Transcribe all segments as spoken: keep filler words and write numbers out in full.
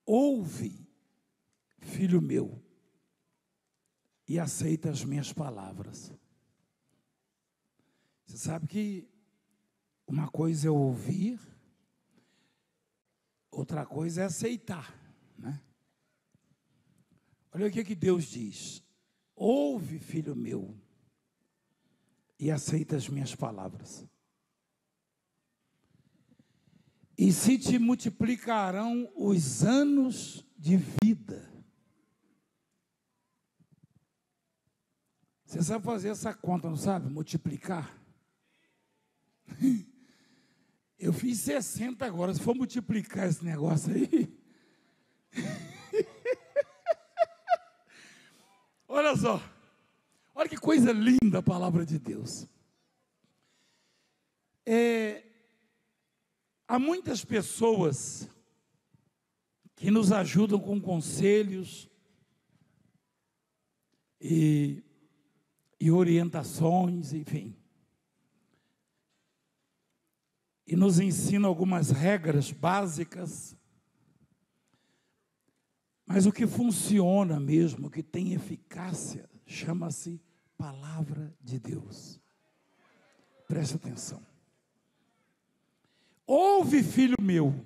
ouve, filho meu, e aceita as minhas palavras. Você sabe que uma coisa é ouvir, outra coisa é aceitar, né? Olha o que, que Deus diz: ouve, filho meu, e aceita as minhas palavras. E se te multiplicarão os anos de vida. Você sabe fazer essa conta, não sabe? Multiplicar. Eu fiz sessenta agora, se for multiplicar esse negócio aí. Olha só, olha que coisa linda a palavra de Deus. É, há muitas pessoas que nos ajudam com conselhos e, e orientações, enfim. E nos ensina algumas regras básicas, mas o que funciona mesmo, o que tem eficácia, chama-se palavra de Deus. Preste atenção. Ouve, filho meu.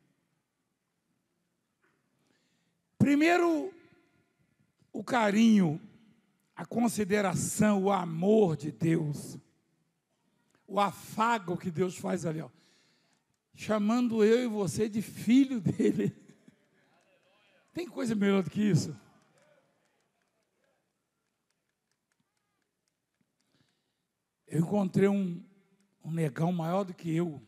Primeiro, o carinho, a consideração, o amor de Deus. O afago que Deus faz ali, ó, chamando eu e você de filho dele. Tem coisa melhor do que isso? Eu encontrei um, um negão maior do que eu.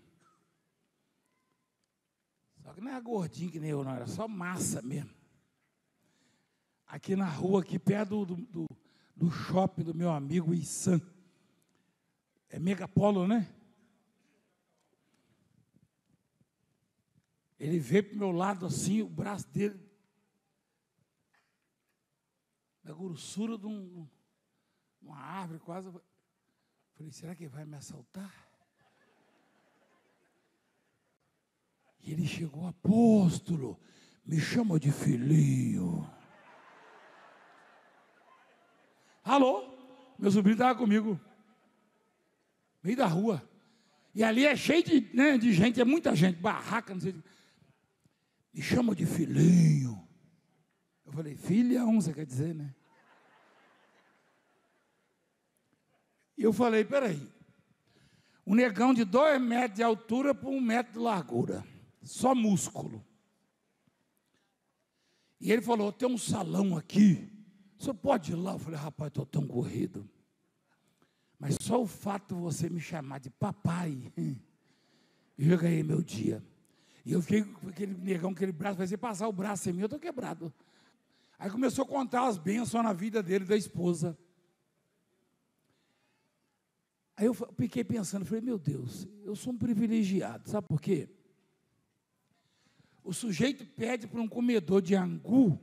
Só que não era gordinho que nem eu, não, era só massa mesmo. Aqui na rua, aqui perto do, do, do shopping do meu amigo Issan. É Megapolo, né? Ele veio para o meu lado assim, o braço dele, da grossura de um, uma árvore quase. Falei, será que ele vai me assaltar? E ele chegou, apóstolo, me chama de filhinho. Alô? Meu sobrinho estava comigo. Meio da rua. E ali é cheio de, né, de gente, é muita gente, barraca, não sei. Me chama de filhinho. Eu falei, filhão, você quer dizer, né? E eu falei, peraí. Um negão de dois metros de altura por um metro de largura. Só músculo. E ele falou, tem um salão aqui. O senhor pode ir lá? Eu falei, rapaz, estou tão corrido. Mas só o fato de você me chamar de papai, eu já ganhei meu dia. E eu fiquei com aquele negão, aquele braço, vai ser passar o braço em mim, eu estou quebrado. Aí começou a contar as bênçãos na vida dele, da esposa. Aí eu fiquei pensando, falei, meu Deus, eu sou um privilegiado, sabe por quê? O sujeito pede para um comedor de angu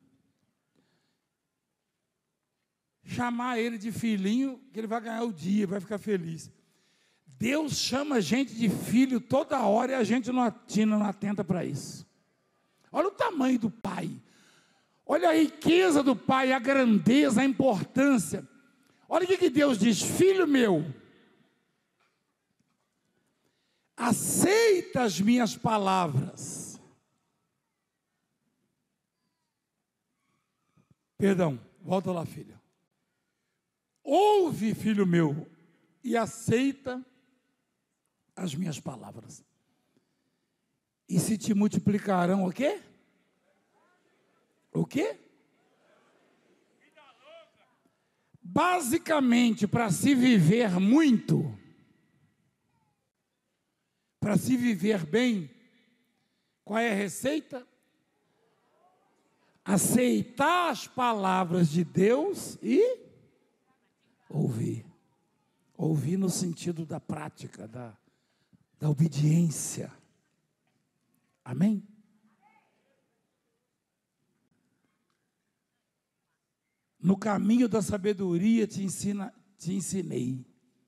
chamar ele de filhinho, que ele vai ganhar o dia, vai ficar feliz. Deus chama a gente de filho toda hora e a gente não atina, não atenta para isso. Olha o tamanho do Pai. Olha a riqueza do Pai, a grandeza, a importância. Olha o que, que Deus diz, filho meu, aceita as minhas palavras. Perdão, volta lá, filho. Ouve, filho meu, e aceita as minhas palavras. E se te multiplicarão o quê? O quê? Basicamente, para se viver muito, para se viver bem, qual é a receita? Aceitar as palavras de Deus e ouvir. Ouvir no sentido da prática, da, da obediência. Amém? No caminho da sabedoria te, ensina, te ensinei,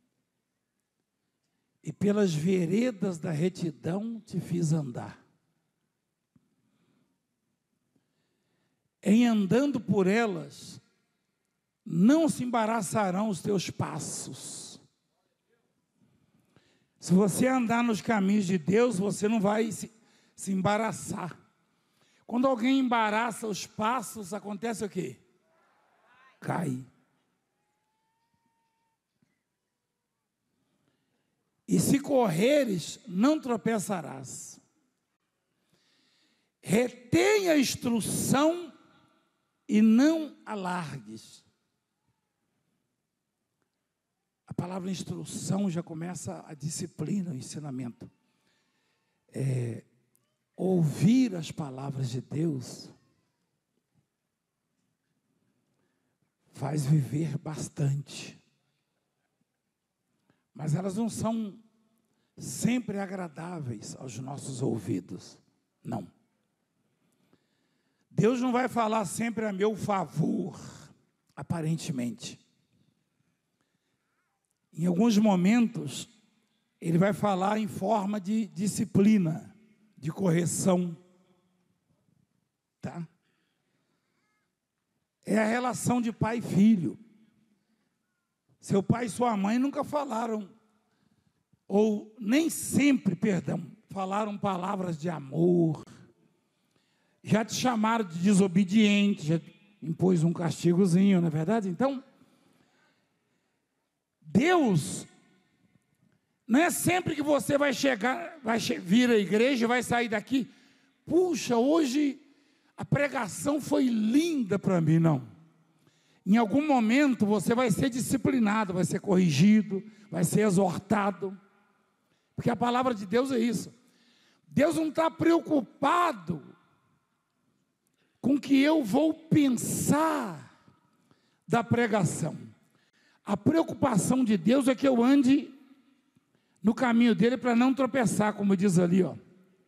e pelas veredas da retidão te fiz andar. em andando por elas, não se embaraçarão os teus passos. Se você andar nos caminhos de Deus, você não vai se, se embaraçar. Quando alguém embaraça os passos, acontece o quê? Cai. E se correres, não tropeçarás. Retenha a instrução e não alargues. A palavra instrução já começa a disciplina, o ensinamento. É, ouvir as palavras de Deus faz viver bastante. Mas elas não são sempre agradáveis aos nossos ouvidos. Não. Deus não vai falar sempre a meu favor, aparentemente. Em alguns momentos, Ele vai falar em forma de disciplina, de correção. Tá? É a relação de pai e filho. Seu pai e sua mãe nunca falaram, ou nem sempre, perdão, falaram palavras de amor. Já te chamaram de desobediente, já impôs um castigozinho, não é verdade? Então, Deus, não é sempre que você vai chegar, vai vir à igreja e vai sair daqui, puxa, hoje a pregação foi linda para mim, não. Em algum momento você vai ser disciplinado, vai ser corrigido, vai ser exortado, porque a palavra de Deus é isso. Deus não está preocupado com o que eu vou pensar da pregação. A preocupação de Deus é que eu ande no caminho dele para não tropeçar, como diz ali, ó.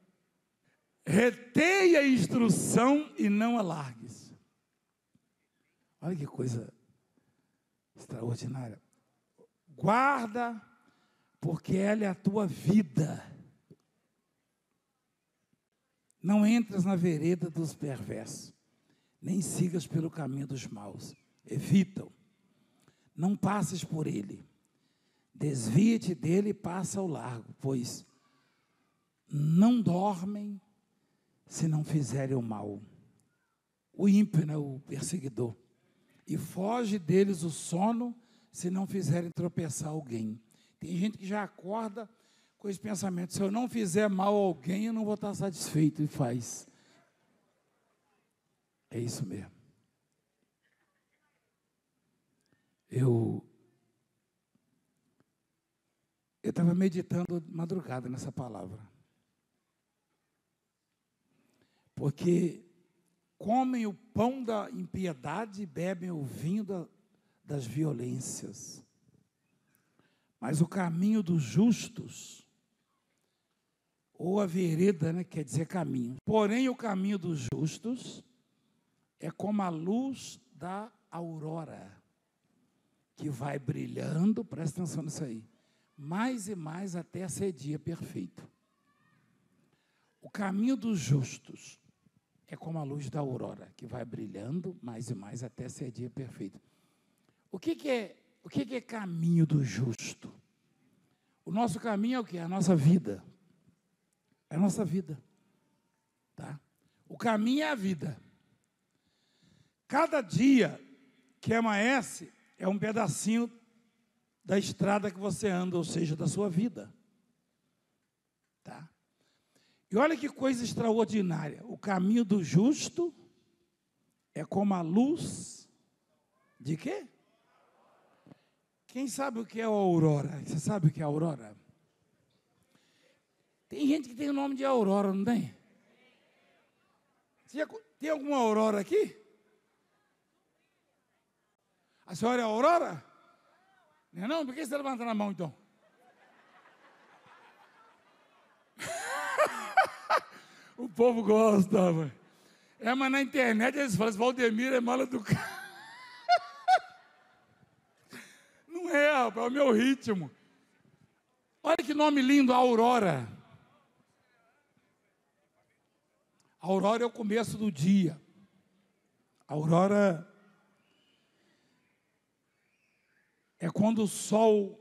Retenha a instrução e não alargues. Olha que coisa extraordinária. Guarda, porque ela é a tua vida. Não entres na vereda dos perversos, nem sigas pelo caminho dos maus. Evita-o. Não passes por ele. Desvia-te dele e passa ao largo, pois não dormem se não fizerem o mal. O ímpio, né, o perseguidor. E foge deles o sono, se não fizerem tropeçar alguém. Tem gente que já acorda com esse pensamento, se eu não fizer mal a alguém, eu não vou estar satisfeito, e faz. É isso mesmo. Eu eu estava meditando de madrugada nessa palavra. Porque comem o pão da impiedade e bebem o vinho da, das violências. Mas o caminho dos justos, ou a vereda, né, quer dizer caminho. Porém, o caminho dos justos é como a luz da aurora, que vai brilhando, presta atenção nisso aí, mais e mais até ser dia perfeito. O caminho dos justos é como a luz da aurora, que vai brilhando mais e mais até ser dia perfeito. O que, que é, o que, que é caminho do justo? O nosso caminho é o que? A nossa vida. É a nossa vida. Tá? O caminho é a vida. Cada dia que amanhece é um pedacinho da estrada que você anda, ou seja, da sua vida. Tá? E olha que coisa extraordinária. O caminho do justo é como a luz de quê? Quem sabe o que é a aurora? Você sabe o que é a aurora? Tem gente que tem o nome de aurora, não tem? Você já, tem alguma aurora aqui? A senhora é a Aurora? Não é não? Por que você está levantando a mão, então? O povo gosta, mãe. É, mas na internet eles falam assim, Valdemir é mala do cara. Não é, rapaz, é o meu ritmo. Olha que nome lindo, Aurora. A aurora é o começo do dia. A aurora é quando o sol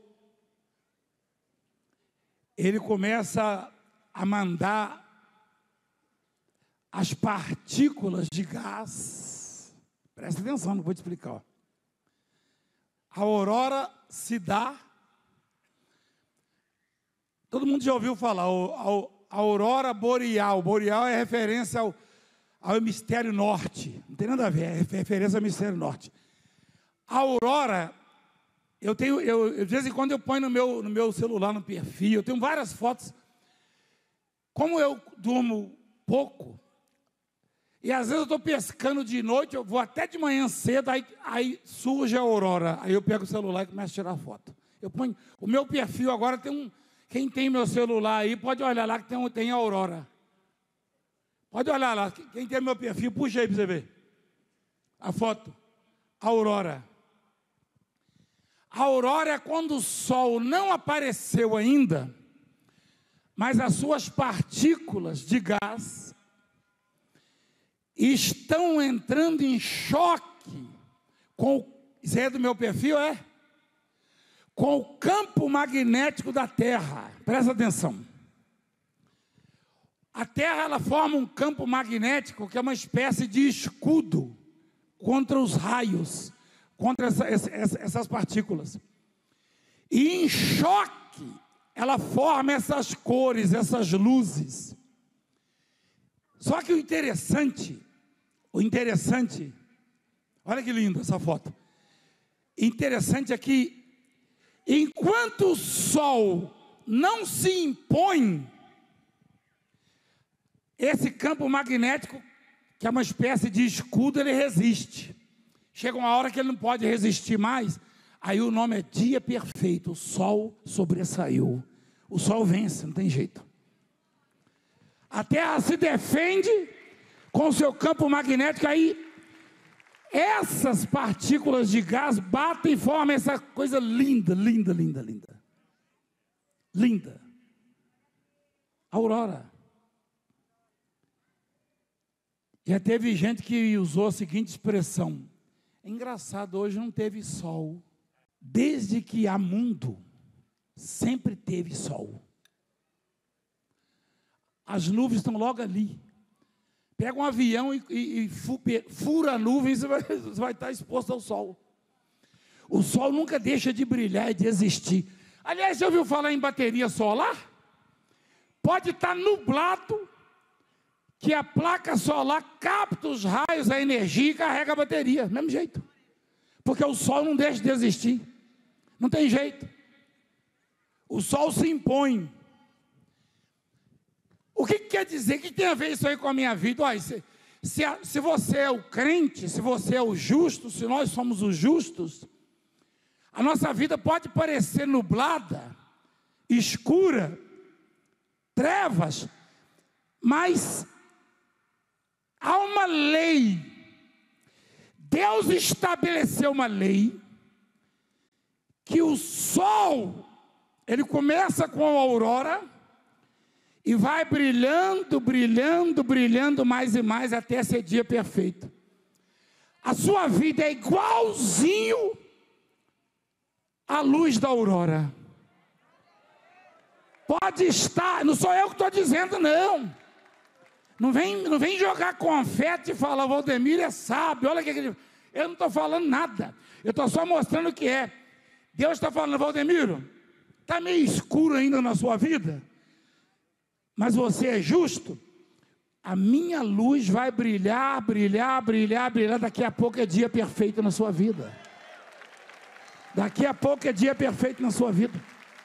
ele começa a mandar as partículas de gás. Presta atenção no que eu vou te explicar. Ó. A aurora se dá. Todo mundo já ouviu falar, a aurora boreal. Boreal é referência ao, ao hemisfério norte. Não tem nada a ver, é referência ao hemisfério norte. A aurora, eu tenho, eu, de vez em quando eu ponho no meu, no meu celular, no perfil, eu tenho várias fotos. Como eu durmo pouco, e às vezes eu estou pescando de noite, eu vou até de manhã cedo, aí, aí surge a aurora. Aí eu pego o celular e começo a tirar foto. Eu ponho, o meu perfil agora tem um, quem tem meu celular aí, pode olhar lá que tem, tem a aurora. Pode olhar lá, quem tem meu perfil, puxa aí para você ver. A foto, a aurora. A aurora é quando o sol não apareceu ainda, mas as suas partículas de gás estão entrando em choque com o, isso aí é do meu perfil, é? Com o campo magnético da Terra. Presta atenção. A Terra, ela forma um campo magnético que é uma espécie de escudo contra os raios, contra essa, essa, essas partículas. E em choque, ela forma essas cores, essas luzes. Só que o interessante, o interessante, olha que linda essa foto. Interessante é que, enquanto o sol não se impõe, esse campo magnético, que é uma espécie de escudo, ele resiste. Chega uma hora que ele não pode resistir mais, aí o nome é dia perfeito, o sol sobressaiu. O sol vence, não tem jeito. A Terra se defende com o seu campo magnético, aí essas partículas de gás batem e formam essa coisa linda, linda, linda, linda. Linda. Aurora. Já teve gente que usou a seguinte expressão: é engraçado, hoje não teve sol. Desde que há mundo, sempre teve sol. As nuvens estão logo ali. Pega um avião e, e, e fura a nuvem, você vai, você vai estar exposto ao sol. O sol nunca deixa de brilhar e de existir. Aliás, já ouviu falar em bateria solar? Pode estar nublado, que a placa solar capta os raios, a energia e carrega a bateria, do mesmo jeito. Porque o sol não deixa de existir. Não tem jeito. O sol se impõe. O que, que quer dizer? O que tem a ver isso aí com a minha vida? Olha, se, se, se você é o crente, se você é o justo, se nós somos os justos, a nossa vida pode parecer nublada, escura, trevas, mas há uma lei. Deus estabeleceu uma lei que o sol, ele começa com a aurora e vai brilhando, brilhando, brilhando mais e mais até ser dia perfeito. A sua vida é igualzinho à luz da aurora. Pode estar, não sou eu que estou dizendo, não. Não vem, não vem jogar confete e falar, Valdemiro é sábio, olha que ele... Eu não estou falando nada, eu estou só mostrando o que é. Deus está falando, Valdemiro, está meio escuro ainda na sua vida, mas você é justo, a minha luz vai brilhar, brilhar, brilhar, brilhar, daqui a pouco é dia perfeito na sua vida. Daqui a pouco é dia perfeito na sua vida.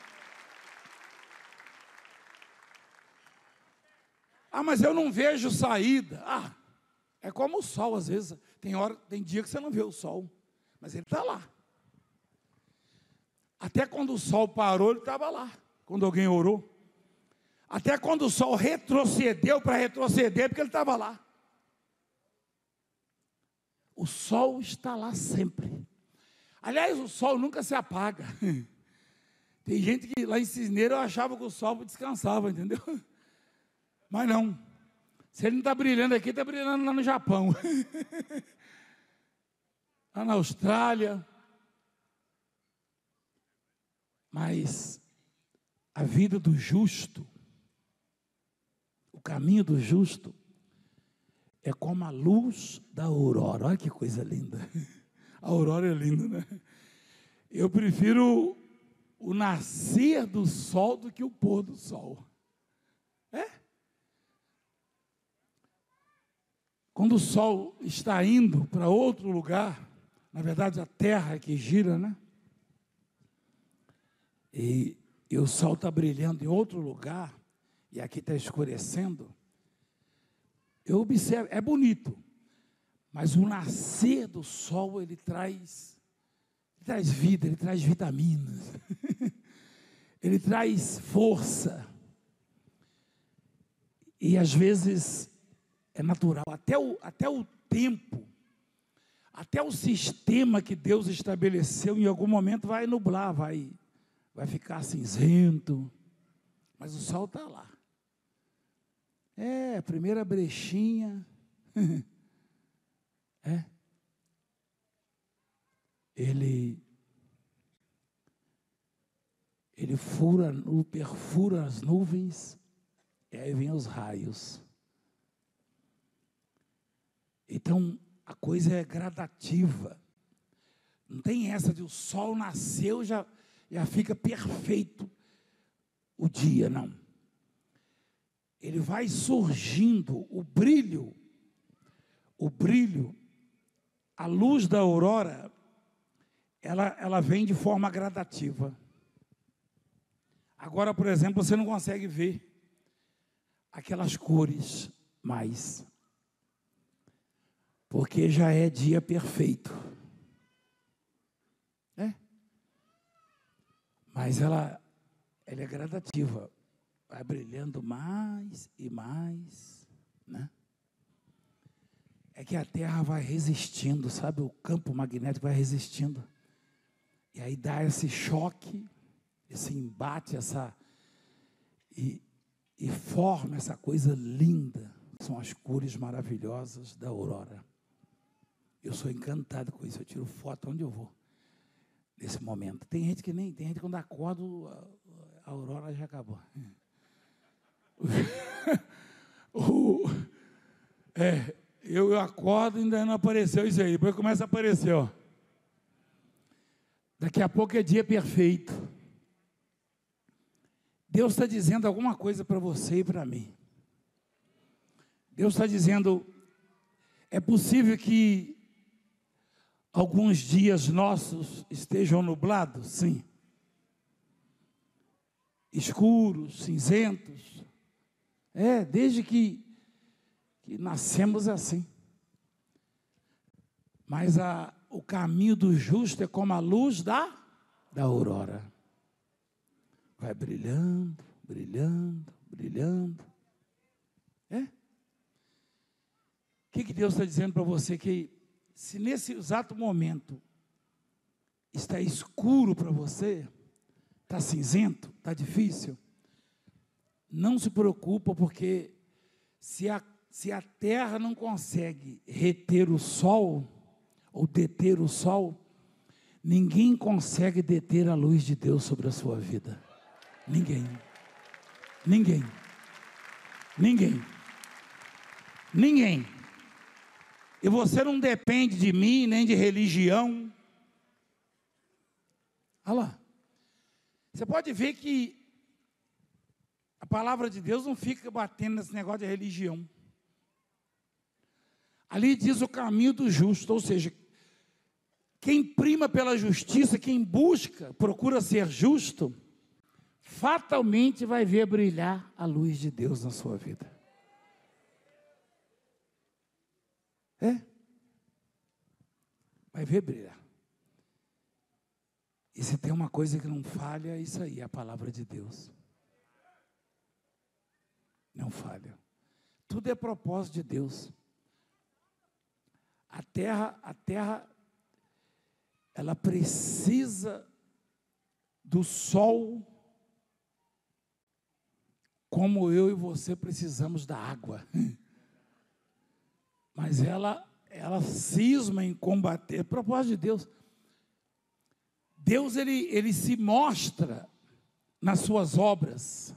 Ah, mas eu não vejo saída. Ah, é como o sol, às vezes. Tem hora, tem dia que você não vê o sol, mas ele está lá. Até quando o sol parou, ele estava lá. Quando alguém orou. Até quando o sol retrocedeu para retroceder, porque ele estava lá. O sol está lá sempre. Aliás, o sol nunca se apaga. Tem gente que lá em Cisneiro eu achava que o sol descansava, entendeu? Mas não. Se ele não está brilhando aqui, está brilhando lá no Japão. lá na Austrália. Mas a vida do justo, o caminho do justo, é como a luz da aurora. Olha que coisa linda. A aurora é linda, né? Eu prefiro o nascer do sol do que o pôr do sol. É? Quando o sol está indo para outro lugar, na verdade a terra é que gira, né? E, e o sol está brilhando em outro lugar, e aqui está escurecendo. Eu observo, é bonito, mas o nascer do sol, ele traz, ele traz vida, ele traz vitaminas, ele traz força, e às vezes é natural, até o, até o tempo, até o sistema que Deus estabeleceu, em algum momento vai nublar, vai, vai ficar cinzento, mas o sol está lá. É, a primeira brechinha, é, ele, ele fura, perfura as nuvens, e aí vem os raios. Então, a coisa é gradativa, não tem essa de o sol nasceu, já, já fica perfeito o dia, não. Ele vai surgindo, o brilho, o brilho, a luz da aurora, ela, ela vem de forma gradativa. Agora, por exemplo, você não consegue ver aquelas cores mais, porque já é dia perfeito. É? Mas ela, ela é gradativa. Vai brilhando mais e mais, né? É que a Terra vai resistindo, sabe? O campo magnético vai resistindo. E aí dá esse choque, esse embate, essa... E, e forma essa coisa linda. São as cores maravilhosas da aurora. Eu sou encantado com isso. Eu tiro foto onde eu vou, nesse momento. Tem gente que nem... Tem gente que quando acorda, a aurora já acabou. o, é, eu acordo e ainda não apareceu isso aí. Depois começa a aparecer, ó. Daqui a pouco é dia perfeito. Deus está dizendo alguma coisa para você e para mim. Deus está dizendo, é possível que alguns dias nossos estejam nublados? Sim. Escuros, cinzentos. É, desde que, que nascemos assim. Mas a, o caminho do justo é como a luz da, da aurora. Vai brilhando, brilhando, brilhando. É? O que, que Deus está dizendo para você? Que se nesse exato momento está escuro para você, está cinzento, está difícil, não se preocupa, porque se a, se a terra não consegue reter o sol, ou deter o sol, ninguém consegue deter a luz de Deus sobre a sua vida. Ninguém. Ninguém. Ninguém. Ninguém. E você não depende de mim, nem de religião. Olha lá. Você pode ver que a palavra de Deus não fica batendo nesse negócio de religião. Ali diz o caminho do justo, ou seja, quem prima pela justiça, quem busca, procura ser justo, fatalmente vai ver brilhar a luz de Deus na sua vida. É? Vai ver brilhar. E se tem uma coisa que não falha, é isso aí, a palavra de Deus. Não falha. Tudo é propósito de Deus. A terra, a terra, ela precisa do sol, como eu e você precisamos da água. Mas ela, ela cisma em combater. Propósito de Deus. Deus, ele, ele se mostra nas suas obras.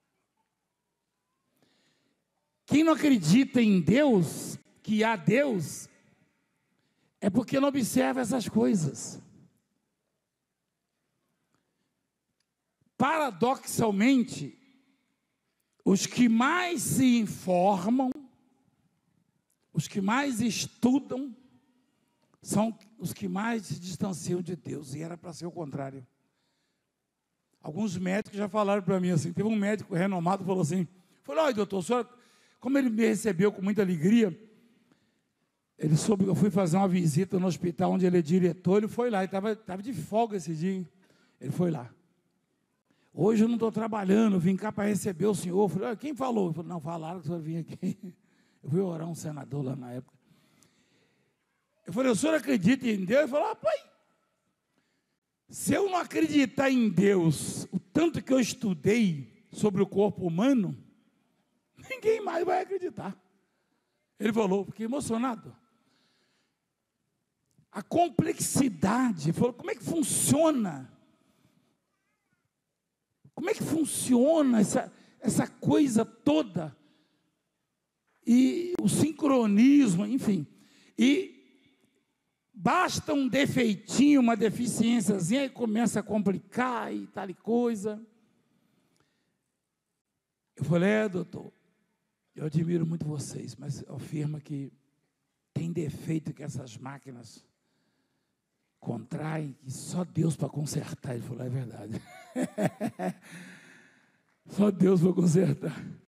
Quem não acredita em Deus, que há Deus, é porque não observa essas coisas. Paradoxalmente, os que mais se informam, os que mais estudam, são os que mais se distanciam de Deus, e era para ser o contrário. Alguns médicos já falaram para mim assim, teve um médico renomado que falou assim, falou, olha doutor, o senhor, como ele me recebeu com muita alegria, ele soube que eu fui fazer uma visita no hospital onde ele é diretor, ele foi lá, ele estava estava de folga esse dia, hein? Ele foi lá. Hoje eu não estou trabalhando, eu vim cá para receber o senhor. Eu falei, ah, quem falou? Eu falei, não, falaram que o senhor vinha aqui. Eu fui orar um senador lá na época. Eu falei, o senhor acredita em Deus? Ele falou, ah, pai, se eu não acreditar em Deus, o tanto que eu estudei sobre o corpo humano, ninguém mais vai acreditar. Ele falou, fiquei emocionado. A complexidade, falou, como é que funciona? Como é que funciona essa, essa coisa toda? E o sincronismo, enfim. E basta um defeitinho, uma deficiênciazinha, e começa a complicar e tal e coisa. Eu falei, é, doutor, eu admiro muito vocês, mas afirma que tem defeito que essas máquinas contraem, que só Deus para consertar. Ele falou, é verdade. Só Deus para consertar.